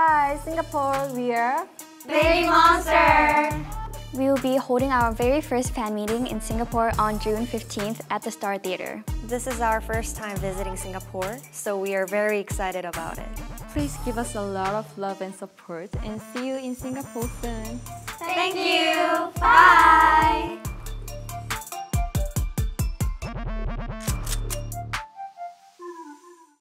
Hi, Singapore, we are BABYMONSTER! We will be holding our very first fan meeting in Singapore on June 15th at the Star Theatre. This is our first time visiting Singapore, so we are very excited about it. Please give us a lot of love and support and see you in Singapore soon. Thank you! Bye!